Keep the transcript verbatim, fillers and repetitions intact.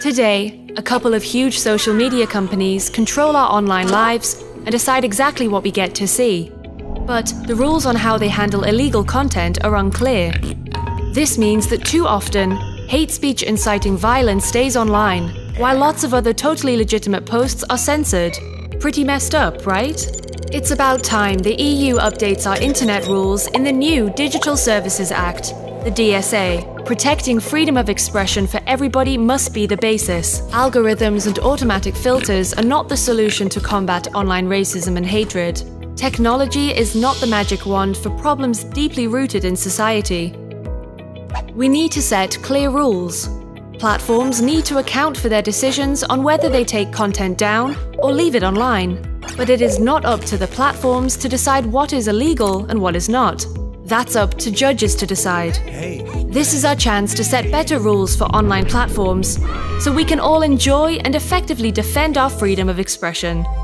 Today, a couple of huge social media companies control our online lives and decide exactly what we get to see. But the rules on how they handle illegal content are unclear. This means that too often, hate speech inciting violence stays online, while lots of other totally legitimate posts are censored. Pretty messed up, right? It's about time the E U updates our internet rules in the new Digital Services Act, the D S A. Protecting freedom of expression for everybody must be the basis. Algorithms and automatic filters are not the solution to combat online racism and hatred. Technology is not the magic wand for problems deeply rooted in society. We need to set clear rules. Platforms need to account for their decisions on whether they take content down or leave it online. But it is not up to the platforms to decide what is illegal and what is not. That's up to judges to decide. This is our chance to set better rules for online platforms, so we can all enjoy and effectively defend our freedom of expression.